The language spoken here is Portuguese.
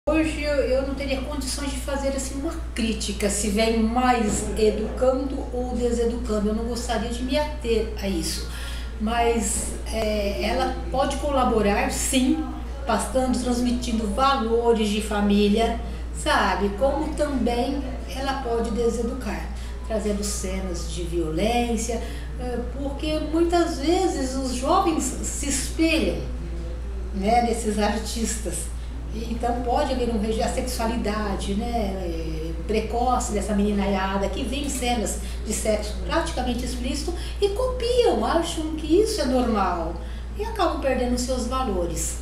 Hoje eu não teria condições de fazer assim uma crítica, se vem mais educando ou deseducando. Eu não gostaria de me ater a isso, mas ela pode colaborar sim, passando, transmitindo valores de família, sabe? Como também ela pode deseducar, trazendo cenas de violência, porque muitas vezes os jovens se espelham, né, nesses artistas. Então pode haver a sexualidade, né, precoce dessa meninaiada que vê em cenas de sexo praticamente explícito e copiam, acham que isso é normal e acabam perdendo seus valores.